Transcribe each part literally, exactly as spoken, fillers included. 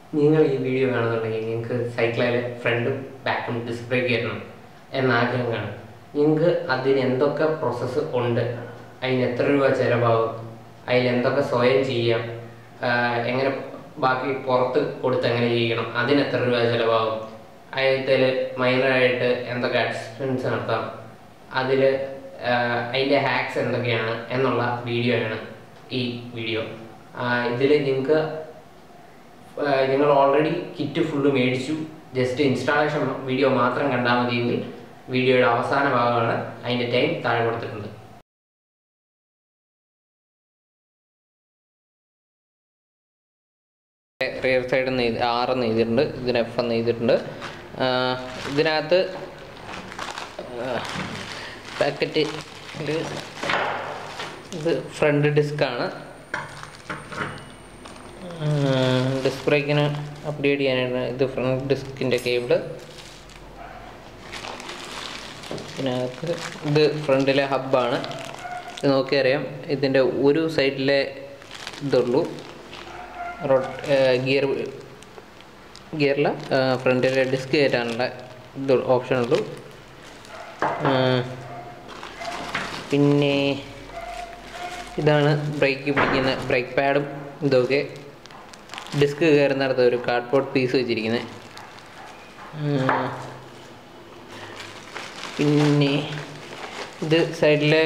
നിങ്ങൾ ഈ വീഡിയോ കാണുന്നുണ്ടെങ്കിൽ നിങ്ങൾക്ക് സൈക്കിളിലെ ഫ്രണ്ടും ബാക്കും ഡിസ്ക് ബ്രേക്ക് ചെയ്യണം എന്ന ആഗ്രഹം കാണും. നിങ്ങൾക്ക് അതിന് എന്തൊക്കെ പ്രോസസ്സ് ഉണ്ട്, അതിന് എത്ര രൂപ ചിലവാകും, അതിൽ എന്തൊക്കെ സ്വയം ചെയ്യാം, എങ്ങനെ ബാക്കി പുറത്ത് കൊടുത്ത് എങ്ങനെ ചെയ്യണം, അതിന് എത്ര രൂപ ചിലവാകും, അതിൽ മൈനറായിട്ട് എന്തൊക്കെ അഡ്ജസ്റ്റ്മെൻറ്റ്സ് നടത്താം, അതിൽ അതിൻ്റെ ഹാക്സ് എന്തൊക്കെയാണ് എന്നുള്ള വീഡിയോ ആണ് ഈ വീഡിയോ. ഇതിൽ നിങ്ങൾക്ക് നിങ്ങൾ ഓൾറെഡി കിറ്റ് ഫുള്ള് മേടിച്ചു, ജസ്റ്റ് ഇൻസ്റ്റാളേഷൻ വീഡിയോ മാത്രം കണ്ടാൽ മതിയെങ്കിൽ വീഡിയോയുടെ അവസാന ഭാഗമാണ്, അതിൻ്റെ ടൈം താഴെ കൊടുത്തിട്ടുണ്ട്. റിയർ സൈഡ് നെയ്ത് ആറ് നെയ്തിട്ടുണ്ട്, ഇതിന് എഫ് എന്ന് നെയ്തിട്ടുണ്ട്. ഇതിനകത്ത് പാക്കറ്റ് ഇത് ഫ്രണ്ട് ഡിസ്ക്കാണ്. ഡിസ്ക് ബ്രേക്കിന് അപ്ഡേറ്റ് ചെയ്യാനാണ് ഇത് ഫ്രണ്ട് ഡിസ്കിൻ്റെ കേബിള്. ഇതിനകത്ത് ഇത് ഫ്രണ്ടിലെ ഹബ്ബാണ്. ഇത് നോക്കിയറിയാം, ഇതിൻ്റെ ഒരു സൈഡിലെ ഇതുള്ളൂ ഗിയർ ഗിയറില ഫ്രണ്ടിലെ ഡിസ്ക് കയറ്റാനുള്ള ഇത് ഓപ്ഷനുള്ളൂ. പിന്നെ ഇതാണ് ബ്രേക്ക് പിടിക്കുന്ന ബ്രേക്ക് പാഡും ഇതൊക്കെ. ഡിസ്ക് കയറുന്നിടത്ത് ഒരു കാർഡ്ബോർഡ് പീസ് വെച്ചിരിക്കുന്നത്. പിന്നെ ഇത് സൈഡിലെ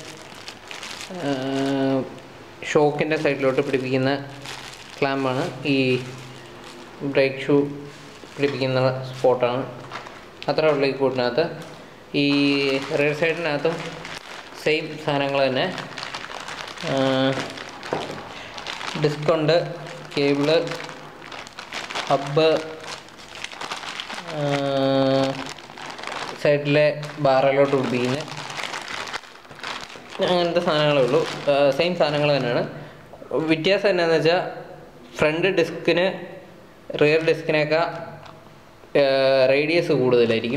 ഷോക്കിൻ്റെ സൈഡിലോട്ട് പിടിപ്പിക്കുന്ന ക്ലാമ്പാണ്. ഈ ബ്രേക്ക് ഷൂ പിടിപ്പിക്കുന്ന സ്പോട്ടാണ്. അത്രേ ഉള്ളൂ ഈ കൂട്ടിനകത്ത്. ഈ റൈറ്റ് സൈഡിനകത്തും സെയിം സാധനങ്ങൾ തന്നെ. ഡിസ്കുണ്ട്, കേബിള്, ഹബ്ബ്, സൈഡിലെ ബാറിലോട്ട് പിടിപ്പിക്കുന്നത്, അങ്ങനത്തെ സാധനങ്ങളേ ഉള്ളൂ. സെയിം സാധനങ്ങൾ തന്നെയാണ്. വ്യത്യാസം എന്നാന്ന് വെച്ചാൽ ഫ്രണ്ട് ഡിസ്കിന് റിയർ ഡിസ്കിനേക്കാൾ റേഡിയസ് കൂടുതലായിരിക്കും.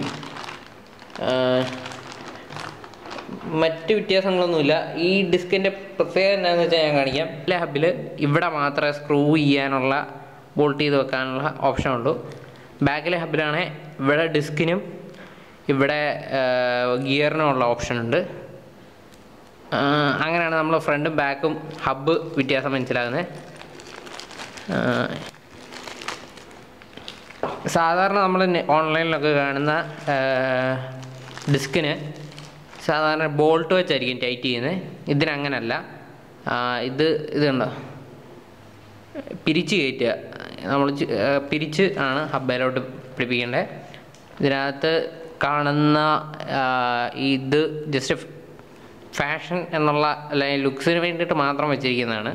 മറ്റ് വ്യത്യാസങ്ങളൊന്നുമില്ല. ഈ ഡിസ്കിൻ്റെ പ്രത്യേകത എന്താണെന്ന് വെച്ചാൽ ഞാൻ കാണിക്കാം. എല്ലാ ഹബിൽ ഇവിടെ മാത്രമേ സ്ക്രൂ ചെയ്യാനുള്ള ബോൾട്ട് ചെയ്ത് വെക്കാനുള്ള ഓപ്ഷൻ ഉള്ളൂ. ബാക്കിലെ ഹബിലാണെങ്കിൽ ഇവിടെ ഡിസ്കിനും ഇവിടെ ഗിയറിനുമുള്ള ഓപ്ഷൻ ഉണ്ട്. അങ്ങനെയാണ് നമ്മൾ ഫ്രണ്ടും ബാക്കും ഹബ്ബ് വ്യത്യാസം മനസ്സിലാകുന്നത്. സാധാരണ നമ്മൾ ഓൺലൈനിലൊക്കെ കാണുന്ന ഡിസ്കിന് സാധാരണ ബോൾട്ട് വെച്ചായിരിക്കും ടൈറ്റ് ചെയ്യുന്നത്. ഇതിനങ്ങനല്ല. ഇത് ഇതുണ്ടോ, പിരിച്ച് കയറ്റുക. നമ്മൾ പിരിച്ച് ആണ് ഹബ്ബയിലോട്ട് പിടിപ്പിക്കേണ്ടത്. ഇതിനകത്ത് കാണുന്ന ഇത് ജസ്റ്റ് ഫാഷൻ എന്നുള്ള അല്ലെങ്കിൽ ലുക്സിന് വേണ്ടിയിട്ട് മാത്രം വെച്ചിരിക്കുന്നതാണ്.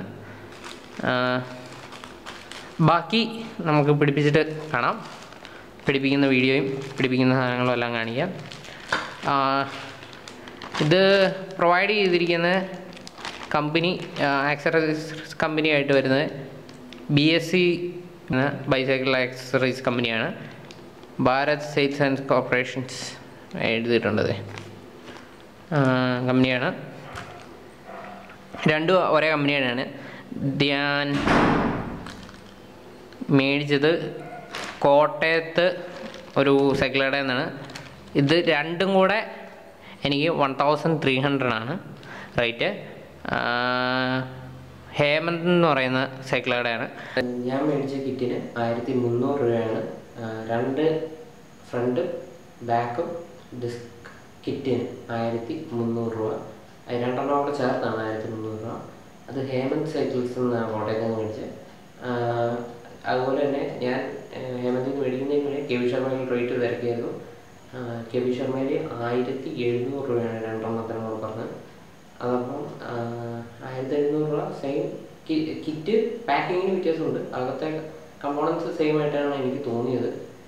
ബാക്കി നമുക്ക് പിടിപ്പിച്ചിട്ട് കാണാം. പിടിപ്പിക്കുന്ന വീഡിയോയും പിടിപ്പിക്കുന്ന സാധനങ്ങളും എല്ലാം കാണിക്കാം. ഇത് പ്രൊവൈഡ് ചെയ്തിരിക്കുന്ന കമ്പനി ആക്സസറീസ് കമ്പനി ആയിട്ട് വരുന്നത് B S C bicycle accessories കമ്പനിയാണ്. ഭാരത് സെയിൽസ് ആൻഡ് കോർപ്പറേഷൻസ് എഴുതിയിട്ടുണ്ടത് കമ്പനിയാണ്. രണ്ടും ഒരേ കമ്പനിയാണ്. ഞാൻ മേടിച്ചത് കോട്ടയത്ത് ഒരു സൈക്കിൾ കടയിൽ നിന്നാണ്. ഇത് രണ്ടും കൂടെ എനിക്ക് വൺ തൗസൻഡ് ത്രീ ഹൺഡ്രഡ് ആണ് റേറ്റ്. ഹേമന്ത് എന്ന് പറയുന്ന സൈക്കിൾ കടയാണ്. ഞാൻ മേടിച്ച കിറ്റിന് ആയിരത്തി മുന്നൂറ് രൂപയാണ്. രണ്ട് ഫ്രണ്ടും ബാക്കും ഡിസ്ക് കിറ്റിന് ആയിരത്തി മുന്നൂറ് രൂപ. അത് രണ്ടെണ്ണം കൂടെ ചേർത്താണ് ആയിരത്തി മുന്നൂറ് രൂപ. അത് ഹേമന്ത് സൈക്കിൾസ് എന്നാണ് കോട്ടയത്ത് നിന്ന് മേടിച്ചത്. അതുപോലെ തന്നെ ഞാൻ ഹേമന്തിൽ നിന്ന് മേടിക്കുന്നതിന് വേണ്ടി കെ വി ശർമ്മയിൽ റേറ്റ് തിരക്കിയായിരുന്നു. കെ വി ശർമ്മയിൽ ആയിരത്തി എഴുന്നൂറ് രൂപയാണ് രണ്ടെണ്ണത്തിനോട് പറഞ്ഞത്. അതപ്പം ആയിരത്തി എഴുന്നൂറ് രൂപ സെയിം കിറ്റ്. പാക്കിങ്ങിന് വ്യത്യാസമുണ്ട്, അകത്തെ കമ്പോണൻസ് സെയിം ആയിട്ടാണ് എനിക്ക് തോന്നിയത്.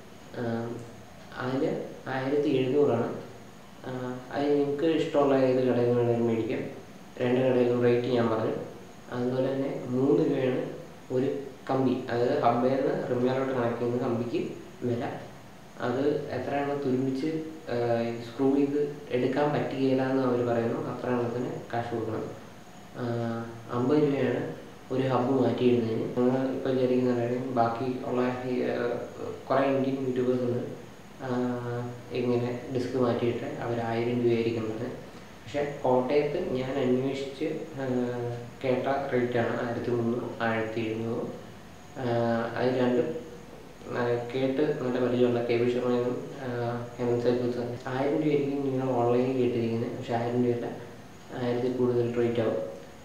അതിൽ ആയിരത്തി എഴുന്നൂറാണ്. അത് നിങ്ങൾക്ക് ഇഷ്ടമുള്ള ഏത് കടയിൽ നിന്ന് വേണമെങ്കിലും മേടിക്കാം. രണ്ട് കടയിലും റേറ്റ് ഞാൻ പറഞ്ഞു. അതുപോലെ തന്നെ മൂന്ന് രൂപയാണ് ഒരു കമ്പി, അതായത് ഹബ്ബയിൽ നിന്ന് റിമ്മിലോട്ട് കണക്ട് ചെയ്യുന്ന കമ്പിക്ക് വില. അത് എത്രയാണ് തുരുമ്പിച്ച് സ്ക്രൂ ചെയ്ത് എടുക്കാൻ പറ്റുകയില്ല എന്ന് അവർ പറയുന്നു. അത്ര എണ്ണത്തിന് കാശ് കൊടുക്കണം. അമ്പത് രൂപയാണ് ഒരു ഹബ്ബ് മാറ്റിയിടുന്നതിന് ഞങ്ങൾ ഇപ്പോൾ വിചാരിക്കുന്നതാണെങ്കിൽ ബാക്കി ഉള്ള കുറേ ഇന്ത്യൻ യൂട്യൂബേഴ്സ് ഉണ്ട് ഇങ്ങനെ ഡിസ്ക് മാറ്റിയിട്ട് അവർ ആയിരം രൂപയായിരിക്കുന്നത്. പക്ഷേ കോട്ടയത്ത് ഞാൻ അന്വേഷിച്ച് കേട്ട റേറ്റാണ് ആയിരത്തി മുന്നൂറ് ആയിരത്തി എഴുന്നൂറ്. അത് രണ്ടും കേട്ട് നല്ല പരിചയമുള്ള കെ വി ശർമ്മയും ഹെമന്ത് സൈക്കിൾസ് ആയിരം രൂപയായിരിക്കും നിങ്ങൾ ഓൺലൈനിൽ കേട്ടിരിക്കുന്നത്. പക്ഷേ ആയിരം രൂപയല്ല, ആയിരത്തി കൂടുതൽ റേറ്റ് ആവും.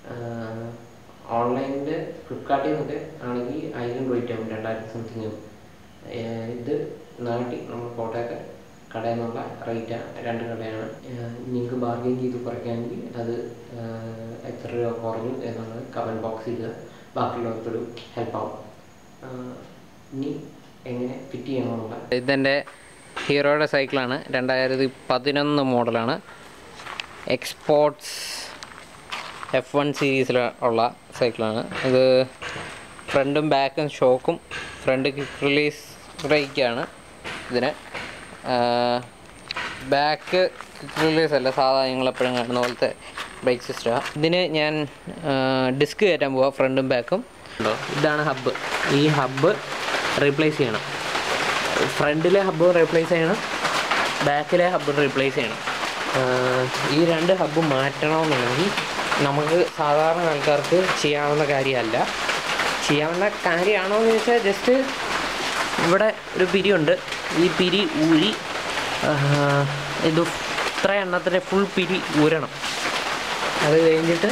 ഓൺലൈനിൽ ഫ്ലിപ്കാർട്ടിൽ നിന്നൊക്കെ ആണെങ്കിൽ ആയിരം റേറ്റ് ആവും, രണ്ടായിരത്തി സംതിങ് ആവും. ഇത് നാട്ടിൽ നമ്മൾ കോട്ടയത്തെ കടയിൽ നിന്നുള്ള റേറ്റാണ്, രണ്ട് കടയാണ്. നിങ്ങൾക്ക് ബാർഗെയിൻ ചെയ്ത് കുറയ്ക്കാമെങ്കിൽ അത് എത്ര രൂപ കുറഞ്ഞു എന്നുള്ളത് കമൻറ്റ് ബോക്സിൽ ഇടുക, ബാക്കിയുള്ളവർക്കൊരു ഹെൽപ്പാവും. ഇനി എങ്ങനെ ഫിറ്റ് ചെയ്യണമെന്നുള്ള ഇതെൻ്റെ ഹീറോയുടെ സൈക്കിളാണ്, രണ്ടായിരത്തി പതിനൊന്ന് മോഡലാണ്. എക്സ്പോർട്സ് എഫ് വൺ സീരീസിൽ ഉള്ള സൈക്കിളാണ് ഇത്. ഫ്രണ്ടും ബാക്കും ഷോക്കും ഫ്രണ്ട് ക്വിക്ക് റിലീസ് ബ്രേക്കാണ് ഇതിന്. ബാക്ക് ക്വിക്ക് റിലീസ് അല്ല, സാധാ ഞങ്ങളെപ്പോഴും കാണുന്ന പോലത്തെ ബ്രേക്ക് സിസ്റ്റമാണ്. ഇതിന് ഞാൻ ഡിസ്ക് കയറ്റാൻ പോവാം, ഫ്രണ്ടും ബാക്കും. ഇതാണ് ഹബ്ബ്. ഈ ഹബ്ബ് റീപ്ലേസ് ചെയ്യണം. ഫ്രണ്ടിലെ ഹബ്ബ് റീപ്ലേസ് ചെയ്യണം, ബാക്കിലെ ഹബ്ബ് റീപ്ലേസ് ചെയ്യണം. ഈ രണ്ട് ഹബ്ബ് മാറ്റണമെന്നുണ്ടെങ്കിൽ നമുക്ക് സാധാരണ ആൾക്കാർക്ക് ചെയ്യാവുന്ന കാര്യമല്ല. ചെയ്യാവുന്ന കാര്യമാണോ എന്ന് ചോദിച്ചാൽ ജസ്റ്റ് ഇവിടെ ഒരു പിരിയുണ്ട്, ഈ പിരി ഊരി ഇത് ഇത്ര എണ്ണത്തിൻ്റെ ഫുൾ പിരി ഊരണം. അത് കഴിഞ്ഞിട്ട്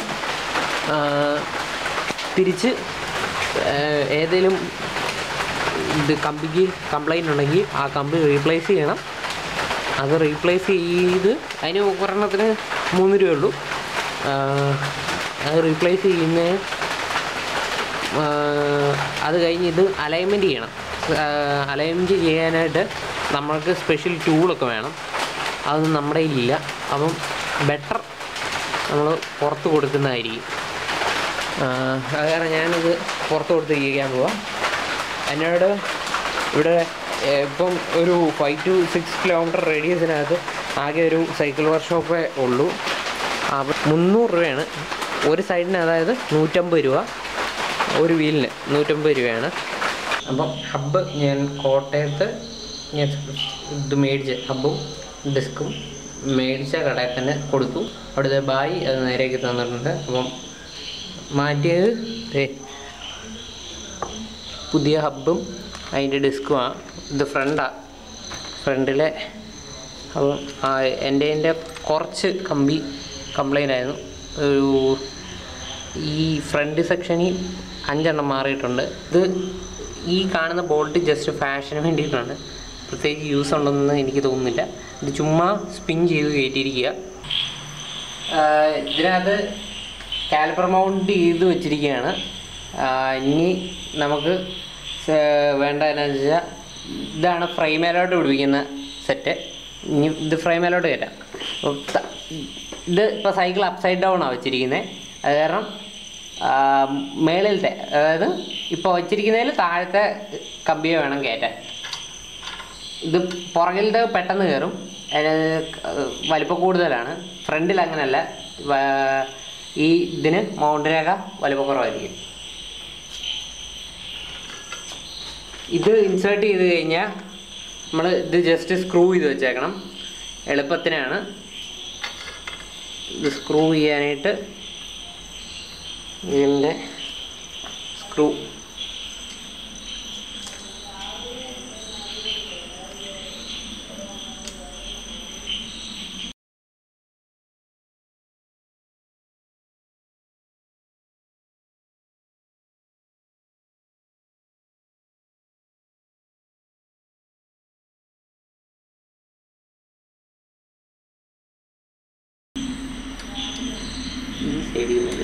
തിരിച്ച് ഏതെങ്കിലും ഇത് കമ്പിക്ക് കംപ്ലൈൻറ്റ് ഉണ്ടെങ്കിൽ ആ കമ്പി റീപ്ലേസ് ചെയ്യണം. അത് റീപ്ലേസ് ചെയ്ത് അതിന് ഒരെണ്ണത്തിന് മൂന്ന് രൂപയുള്ളൂ. അത് റീപ്ലേസ് ചെയ്യുന്നതിന് അത് കഴിഞ്ഞ് ഇത് അലൈൻമെൻറ്റ് ചെയ്യണം. അലൈൻമെൻറ്റ് ചെയ്യാനായിട്ട് നമ്മൾക്ക് സ്പെഷ്യൽ ടൂളൊക്കെ വേണം, അതൊന്നും നമ്മുടെ കയ്യിലില്ല. അപ്പം ബെറ്റർ നമ്മൾ പുറത്ത് കൊടുക്കുന്നതായിരിക്കും. അത് കാരണം ഞാനിത് പുറത്ത് കൊടുത്ത് ചെയ്യാൻ പോവാം. എന്നോട് ഇവിടെ ഇപ്പം ഒരു ഫൈവ് ടു സിക്സ് കിലോമീറ്റർ റേഡിയസിനകത്ത് ആകെ ഒരു സൈക്കിൾ വർക്ക്ഷോപ്പേ ഉള്ളൂ. അപ്പം മുന്നൂറ് രൂപയാണ് ഒരു സൈഡിന്, അതായത് നൂറ്റമ്പത് രൂപ ഒരു വീലിന് നൂറ്റമ്പത് രൂപയാണ്. അപ്പം ഹബ്ബ് ഞാൻ കോട്ടയത്ത് ഞാൻ ഇത് മേടിച്ച ഹബ്ബും ഡിസ്കും മേടിച്ച കടയിൽ തന്നെ കൊടുത്തു. അവിടുത്തെ ബായി അത് നേരേക്ക് തന്നിട്ടുണ്ട്. അപ്പം മാറ്റിയത് പുതിയ ഹബ്ബും അതിൻ്റെ ഡിസ്കുമാണ്. ഇത് ഫ്രണ്ടാണ്, ഫ്രണ്ടിലെ. അപ്പം എൻ്റെ എൻ്റെ കുറച്ച് കമ്പി കംപ്ലൈൻ്റ് ആയിരുന്നു. ഒരു ഈ ഫ്രണ്ട് സെക്ഷനിൽ അഞ്ചെണ്ണം മാറിയിട്ടുണ്ട്. ഇത് ഈ കാണുന്ന ബോൾട്ട് ജസ്റ്റ് ഫാഷന് വേണ്ടിയിട്ടാണ്, പ്രത്യേകിച്ച് യൂസ് ഉണ്ടെന്ന് എനിക്ക് തോന്നുന്നില്ല. ഇത് ചുമ്മാ സ്പിൻ ചെയ്ത് കയറ്റിയിരിക്കുക. ഇതിനകത്ത് കാലിപ്പർ മൗണ്ട് ചെയ്ത് വെച്ചിരിക്കുകയാണ്. ഇനി നമുക്ക് വേണ്ട എന്നാന്ന് വെച്ചാൽ ഇതാണ് ഫ്രെയിമേലോട്ട് പിടിപ്പിക്കുന്ന സെറ്റ്. ഇനി ഇത് ഫ്രെയിമേലോട്ട് കയറ്റാം. ഇത് ഇപ്പോൾ സൈക്കിൾ അപ്സൈഡ് ഡൗൺ ആണ് വെച്ചിരിക്കുന്നത്. അത് കാരണം മേളിലത്തെ, അതായത് ഇപ്പോൾ വെച്ചിരിക്കുന്നതിൽ താഴത്തെ കമ്പിയെ വേണം കയറ്റാൻ. ഇത് പുറകിലത്തെ പെട്ടെന്ന് കയറും, വലിപ്പം കൂടുതലാണ്. ഫ്രണ്ടിൽ അങ്ങനെയല്ല, ഈ ഇതിന് മൗണ്ടിനൊക്കെ വലിപ്പക്കുറവായിരിക്കും. ഇത് ഇൻസേർട്ട് ചെയ്ത് കഴിഞ്ഞാൽ നമ്മൾ ഇത് ജസ്റ്റ് സ്ക്രൂ ചെയ്ത് വെച്ചേക്കണം, എളുപ്പത്തിനാണ്. ഇത് സ്ക്രൂ ചെയ്യാനായിട്ട് ഇതിൻ്റെ സ്ക്രൂ ഈ സൈഡിൽ നിന്ന്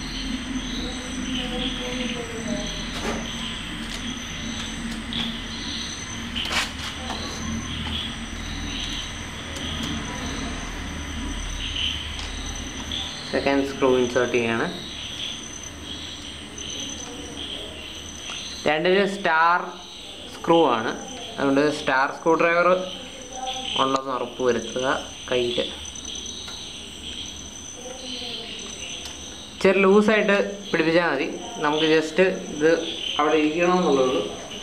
സെക്കൻഡ് സ്ക്രൂ ഇൻസേർട്ട് ചെയ്യാണ്. രണ്ടിന് സ്റ്റാർ സ്ക്രൂ ആണ്, അതുകൊണ്ട് സ്റ്റാർ സ്ക്രൂ ഡ്രൈവർ ഉണ്ടെന്ന് ഉറപ്പ് വരുത്തുക കയ്യിൽ. ചെറു ലൂസായിട്ട് പിടിപ്പിച്ചാൽ മതി. നമുക്ക് ജസ്റ്റ് ഇത് അവിടെ ഇരിക്കണമെന്നുള്ളൂ.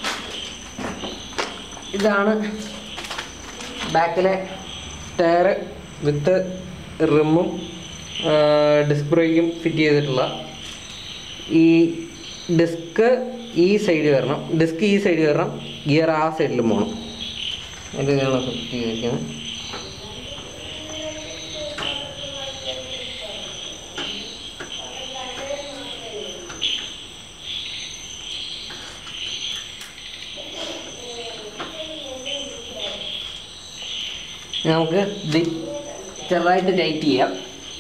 ഇതാണ് ബാക്കിലെ ടയർ വിത്ത് റിമ്മും ഡിസ്ക് ബ്രേക്കും ഫിറ്റ് ചെയ്തിട്ടുള്ള. ഈ ഡിസ്ക് ഈ സൈഡ് വരണം, ഡിസ്ക് ഈ സൈഡ് വരണം, ഗിയർ ആ സൈഡിലും പോകണം. അതിൽ ഇതാണ് ഫിറ്റ് ചെയ്തിരിക്കുന്നത്. നമുക്ക് ഇത് ചെറുതായിട്ട് ടൈറ്റ് ചെയ്യാം.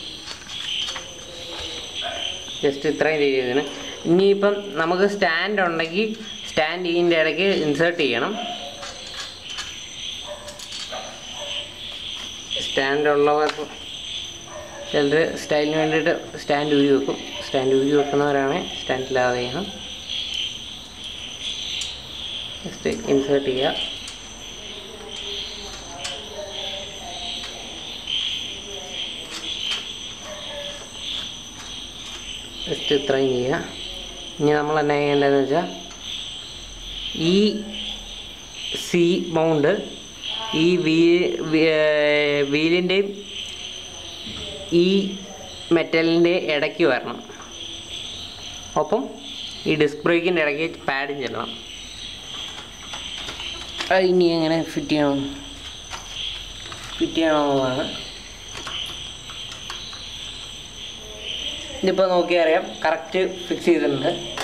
ജസ്റ്റ് ഇത്രയും ചെയ്തതിന്. ഇനിയിപ്പം നമുക്ക് സ്റ്റാൻഡ് ഉണ്ടെങ്കിൽ സ്റ്റാൻഡ് ഇതിൻ്റെ ഇടയ്ക്ക് ഇൻസേർട്ട് ചെയ്യണം. സ്റ്റാൻഡ് ഉള്ളവർ ചിലർ സ്റ്റൈലിന് വേണ്ടിയിട്ട് സ്റ്റാൻഡ് ഊരി വെക്കും. സ്റ്റാൻഡ് ഊരി വെക്കുന്നവരാണെങ്കിൽ സ്റ്റാൻഡില്ലാതെ ചെയ്യണം. ജസ്റ്റ് ഇൻസേർട്ട് ചെയ്യുക. ജസ്റ്റ് ഇത്രയും ചെയ്യുക. ഇനി നമ്മൾ എന്നാ ചെയ്യേണ്ടതെന്ന് വെച്ചാൽ ഈ സി മൗണ്ട് ഈ വീ വീലിൻ്റെയും ഈ മെറ്റലിൻ്റെ ഇടയ്ക്ക് വരണം. ഒപ്പം ഈ ഡിസ്ക് ബ്രേക്കിൻ്റെ ഇടയ്ക്ക് പാഡും ചെല്ലണം. അത് ഇനി എങ്ങനെ ഫിറ്റ് ചെയ്യണം ഫിറ്റ് ചെയ്യണമെന്നുള്ളതാണ്. ഇതിപ്പോൾ നോക്കിയാൽ അറിയാം കറക്റ്റ് ഫിക്സ് ചെയ്തിട്ടുണ്ട്.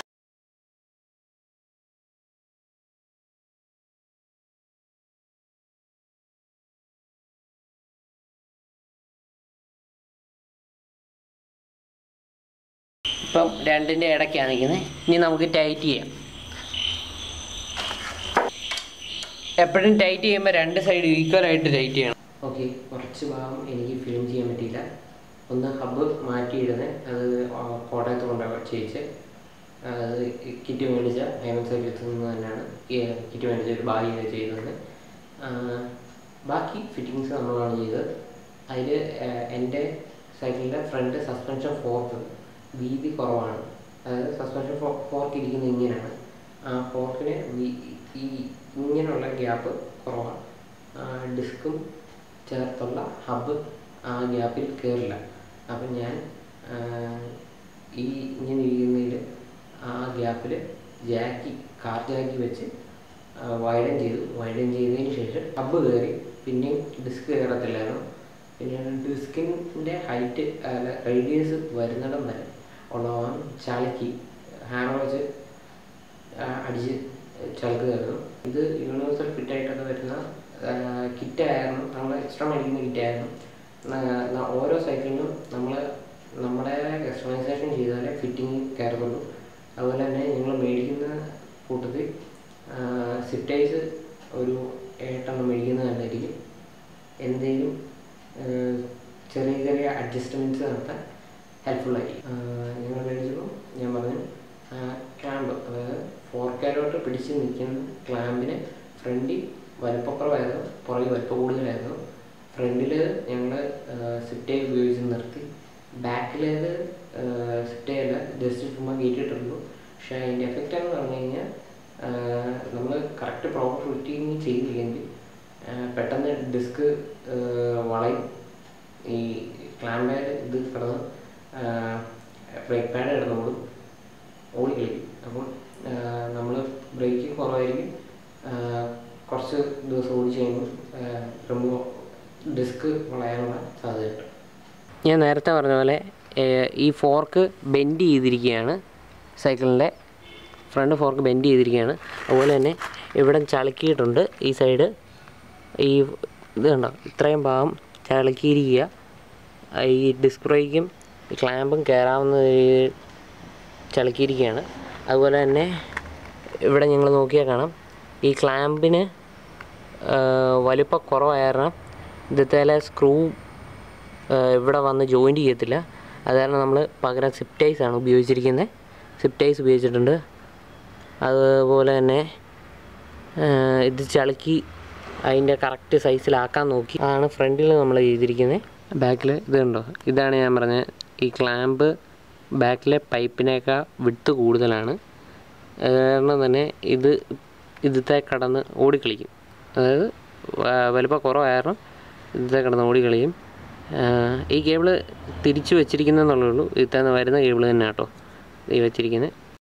ഇപ്പം രണ്ടിൻ്റെ ഇടയ്ക്കാണ് നിൽക്കുന്നത്. ഇനി നമുക്ക് ടൈറ്റ് ചെയ്യാം. എപ്പോഴും ടൈറ്റ് ചെയ്യുമ്പോൾ രണ്ട് സൈഡ് ഈക്വലായിട്ട് ടൈറ്റ് ചെയ്യണം. ഓക്കെ, കുറച്ച് ഭാഗം എനിക്ക് ഫിലിം ചെയ്യാൻ പറ്റിയില്ല. ഒന്ന് ഹബ്ബ് മാറ്റിയിടുന്നത്, അത് കോട്ടയത്ത് കൊണ്ടാണ് ചെയ്യിച്ച്. അത് കിറ്റ് മേടിച്ച ഹൈമൻ സൈക്കിൾസിൽ നിന്ന് തന്നെയാണ് കിറ്റ് മേടിച്ച ഒരു ബാഗിയാണ് ചെയ്തത്. ബാക്കി ഫിറ്റിങ്സ് നമ്മളാണ് ചെയ്തത്. അതിൽ എൻ്റെ സൈക്കിളിൻ്റെ ഫ്രണ്ട് സസ്പെൻഷൻ ഫോർക്ക് വീതി കുറവാണ്. അതായത് സസ്പെൻഷൻ ഫോ ഫോർക്ക് ഇരിക്കുന്നത് ഇങ്ങനെയാണ്. ആ ഫോർക്കിന് ഈ ഇങ്ങനെയുള്ള ഗ്യാപ്പ് കുറവാണ്. ഡിസ്കും ചേർത്തുള്ള ഹബ്ബ് ആ ഗ്യാപ്പിൽ കയറില്ല. അപ്പം ഞാൻ ഈ ഇങ്ങനെ ഇരിക്കുന്നതിൽ ആ ഗ്യാപ്പിൽ ജാക്കി കാർ ജാക്കി വെച്ച് വൈഡൻ ചെയ്തു. വൈഡൻ ചെയ്തതിന് ശേഷം ഹബ്ബ് കയറി. പിന്നെയും ഡിസ്ക് കയറത്തില്ലായിരുന്നു. പിന്നെ ഡിസ്കിൻ്റെ ഹൈറ്റ് അല്ല റേഡിയസ് വരുന്നിടം വരെ ഉള്ളവൻ ചളക്കി ഹാമർ വെച്ച് അടിച്ച് ചളുക്കുകയായിരുന്നു. ഇത് യൂണിവേഴ്സൽ ഫിറ്റായിട്ടൊക്കെ വരുന്ന കിറ്റായിരുന്നു. നമ്മൾ എക്സ്ട്രാ മേടിക്കുന്ന കിറ്റായിരുന്നു. ഓരോ സൈക്കിളിനും നമ്മൾ നമ്മുടെ കസ്റ്റമൈസേഷൻ ചെയ്താലേ ഫിറ്റിങ് കയറുള്ളൂ. അതുപോലെ തന്നെ നിങ്ങൾ മേടിക്കുന്ന കൂട്ടത്തിൽ സിറ്റൈസ് ഒരു ഏട്ടെണ്ണം മേടിക്കുന്നത് തന്നെയായിരിക്കും. എന്തെങ്കിലും ചെറിയ ചെറിയ അഡ്ജസ്റ്റ്മെൻറ്റ്സ് നടത്താൻ ഹെൽപ്ഫുള്ളായിരിക്കും. നിങ്ങൾ മേടിച്ചപ്പോൾ ഞാൻ പറഞ്ഞു ക്ലാമ്പ്, അതായത് ഫോർക്കാരോട്ട് പിടിച്ച് നിൽക്കുന്ന ക്ലാമ്പിന് ഫ്രണ്ടിൽ വലിപ്പക്കുറവായിരുന്നു, പുറകെ വലിപ്പം കൂടുതലായിരുന്നു. ഫ്രണ്ടിൽ ഞങ്ങൾ സിറ്റൈ ഉപയോഗിച്ച് നിർത്തി. ബാക്കിലേത് സിറ്റൈയല്ല, ജസ്റ്റ് ചുമ്മാ കയറ്റിയിട്ടുള്ളൂ. പക്ഷേ അതിൻ്റെ എഫക്റ്റ് എന്ന് പറഞ്ഞു കഴിഞ്ഞാൽ നമ്മൾ കറക്റ്റ് പ്രോപ്പർ ഫിറ്റിങ് ചെയ്തില്ലെങ്കിൽ പെട്ടെന്ന് ഡിസ്ക് വളയും. ഈ ക്ലാമ്പ് ഇത് കിടന്ന് ബ്രേക്ക് പാഡ് കിടന്നോളും, ഓടിക്കളിക്കും. അപ്പം നമ്മൾ ബ്രേക്ക് കുറവായിരിക്കും. കുറച്ച് ദിവസം ഓടിച്ച് കഴിയുമ്പോൾ റിമൂവ് ഡിസ്ക് വളയാനുള്ള സാധ്യതയുണ്ട്. ഞാൻ നേരത്തെ പറഞ്ഞ പോലെ ഈ ഫോർക്ക് ബെൻഡ് ചെയ്തിരിക്കുകയാണ്. സൈക്കിളിൻ്റെ ഫ്രണ്ട് ഫോർക്ക് ബെൻഡ് ചെയ്തിരിക്കുകയാണ്. അതുപോലെ തന്നെ ഇവിടെ ചളുക്കിയിട്ടുണ്ട്. ഈ സൈഡ് ഈ ഇത് കണ്ടോ, ഇത്രയും ഭാഗം ചളുക്കിയിരിക്കുക. ഈ ഡിസ്ക് ബ്രേക്കും ക്ലാമ്പും കയറാവുന്ന ചളുക്കിയിരിക്കുകയാണ്. അതുപോലെ തന്നെ ഇവിടെ നിങ്ങൾ നോക്കിയാൽ കാണാം ഈ ക്ലാമ്പിന് വലിപ്പം കുറവായ കാരണം ഇതേലെ സ്ക്രൂ ഇവിടെ വന്ന് ജോയിൻറ്റ് ചെയ്യത്തില്ല. അത് കാരണം നമ്മൾ പകരം സിപ്പ് ടൈസ് ആണ് ഉപയോഗിച്ചിരിക്കുന്നത്. സിപ്പ് ടൈസ് ഉപയോഗിച്ചിട്ടുണ്ട്. അതുപോലെ തന്നെ ഇത് ചളുക്കി അതിൻ്റെ കറക്റ്റ് സൈസിലാക്കാൻ നോക്കി. അതാണ് ഫ്രണ്ടിൽ നമ്മൾ ചെയ്തിരിക്കുന്നത്. ബാക്കിൽ ഇത് കണ്ടോ, ഇതാണ് ഞാൻ പറഞ്ഞത്. ഈ ക്ലാമ്പ് ബാക്കിലെ പൈപ്പിനേക്കാൾ വിട്ട് കൂടുതലാണ്. കാരണം തന്നെ ഇത് ഇതിത്തെ കടന്ന് ഓടിക്കളിക്കും. അതായത് വലുപ്പം കുറവ് കാരണം ഇതിത്തെ കടന്ന് ഓടിക്കളിക്കും. ഈ കേബിള് തിരിച്ച് വെച്ചിരിക്കുന്നതെന്നുള്ളേ ഉള്ളൂ. ഇതിൽ നിന്ന് വരുന്ന കേബിള് തന്നെ കേട്ടോ ഈ വെച്ചിരിക്കുന്നത്.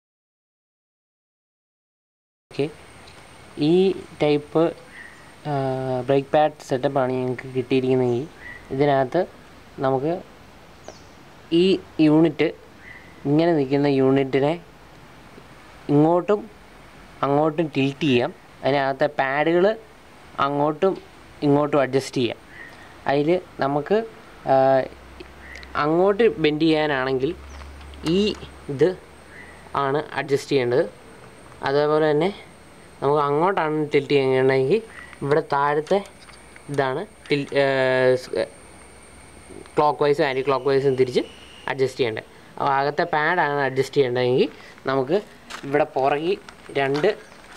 ഓക്കെ, ഈ ടൈപ്പ് ബ്രേക്ക് പാഡ് സെറ്റപ്പാണ് ഞങ്ങൾക്ക് കിട്ടിയിരിക്കുന്നതെങ്കിൽ ഇതിനകത്ത് നമുക്ക് ഈ യൂണിറ്റ് ഇങ്ങനെ നിൽക്കുന്ന യൂണിറ്റിനെ ഇങ്ങോട്ടും അങ്ങോട്ടും ടിൽറ്റ് ചെയ്യാം. അതിനകത്തെ പാഡുകൾ അങ്ങോട്ടും ഇങ്ങോട്ടും അഡ്ജസ്റ്റ് ചെയ്യാം. അതിൽ നമുക്ക് അങ്ങോട്ട് ബെൻഡ് ചെയ്യാനാണെങ്കിൽ ഈ ഇത് ആണ് അഡ്ജസ്റ്റ് ചെയ്യേണ്ടത്. അതേപോലെ തന്നെ നമുക്ക് അങ്ങോട്ടാണ് ടിൽറ്റ് ചെയ്യണമെങ്കിൽ ഇവിടെ താഴത്തെ ഇതാണ് ടിൽ ക്ലോക്ക് വൈസും ആൻറ്റി ക്ലോക്ക് വൈസും തിരിച്ച് അഡ്ജസ്റ്റ് ചെയ്യേണ്ടത്. അപ്പോൾ അകത്തെ പാഡാണ് അഡ്ജസ്റ്റ് ചെയ്യേണ്ടതെങ്കിൽ നമുക്ക് ഇവിടെ പുറകിൽ രണ്ട്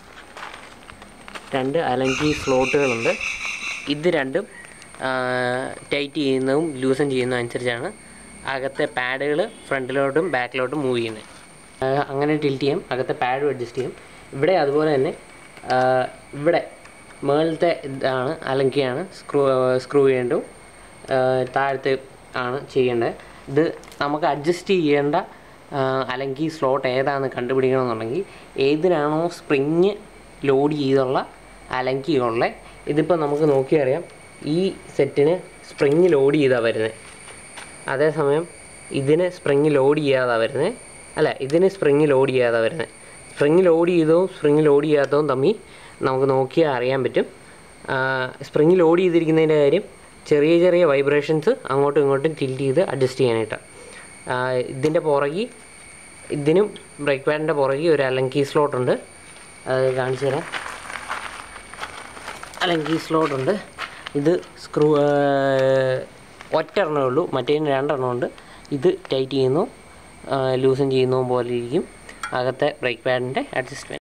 രണ്ട് അലങ്കി സ്ലോട്ടുകളുണ്ട്. ഇത് രണ്ടും ടൈറ്റ് ചെയ്യുന്നതും ലൂസൻ ചെയ്യുന്നതും അനുസരിച്ചാണ് അകത്തെ പാഡുകൾ ഫ്രണ്ടിലോട്ടും ബാക്കിലോട്ടും മൂവ് ചെയ്യുന്നത്. അങ്ങനെ ടിൽറ്റ് ചെയ്യാം. അകത്തെ പാഡും അഡ്ജസ്റ്റ് ചെയ്യും. ഇവിടെ അതുപോലെ തന്നെ ഇവിടെ മുകളിലത്തെ ഇതാണ് അലങ്കിയാണ് സ്ക്രൂ സ്ക്രൂ ചെയ്യേണ്ടതും താഴത്തെ ആണ് ചെയ്യേണ്ടത്. ഇത് നമുക്ക് അഡ്ജസ്റ്റ് ചെയ്യേണ്ട അലങ്കി സ്ലോട്ട് ഏതാണെന്ന് കണ്ടുപിടിക്കണമെന്നുണ്ടെങ്കിൽ ഏതിനാണോ സ്പ്രിങ് ലോഡ് ചെയ്തുള്ള അലങ്കിയുള്ള ഇതിപ്പോൾ നമുക്ക് നോക്കിയറിയാം. ഈ സെറ്റിന് സ്പ്രിങ് ലോഡ് ചെയ്താണ് വരുന്നത്. അതേസമയം ഇതിന് സ്പ്രിങ് ലോഡ് ചെയ്യാതാണ് വരുന്നത്. അല്ല, ഇതിന് സ്പ്രിങ് ലോഡ് ചെയ്യാതെ വരുന്നത്. സ്പ്രിങ് ലോഡ് ചെയ്തതും സ്പ്രിങ് ലോഡ് ചെയ്യാത്തതും തമ്മിൽ നമുക്ക് നോക്കിയാൽ അറിയാൻ പറ്റും. സ്പ്രിങ് ലോഡ് ചെയ്തിരിക്കുന്നതിൻ്റെ കാര്യം ചെറിയ ചെറിയ വൈബ്രേഷൻസ് അങ്ങോട്ടും ഇങ്ങോട്ടും ടിൽറ്റ് ചെയ്ത് അഡ്ജസ്റ്റ് ചെയ്യാനായിട്ടാണ്. ഇതിൻ്റെ പുറകിൽ ഇതിനും ബ്രേക്ക് പാഡിൻ്റെ പുറകിൽ ഒരു അലങ്കി സ്ലോട്ടുണ്ട്. അത് കാണിച്ചു തരാം. അലങ്കി സ്ലോട്ടുണ്ട്. ഇത് സ്ക്രൂ ഒറ്റ എണ്ണമേ ഉള്ളൂ, മറ്റേതിന് രണ്ടെണ്ണം ഉണ്ട്. ഇത് ടൈറ്റ് ചെയ്യുന്നു ലൂസൻ ചെയ്യുന്നതും പോലെ ഇരിക്കും അകത്തെ ബ്രേക്ക് പാഡിൻ്റെ അഡ്ജസ്റ്റ്മെൻറ്റ്.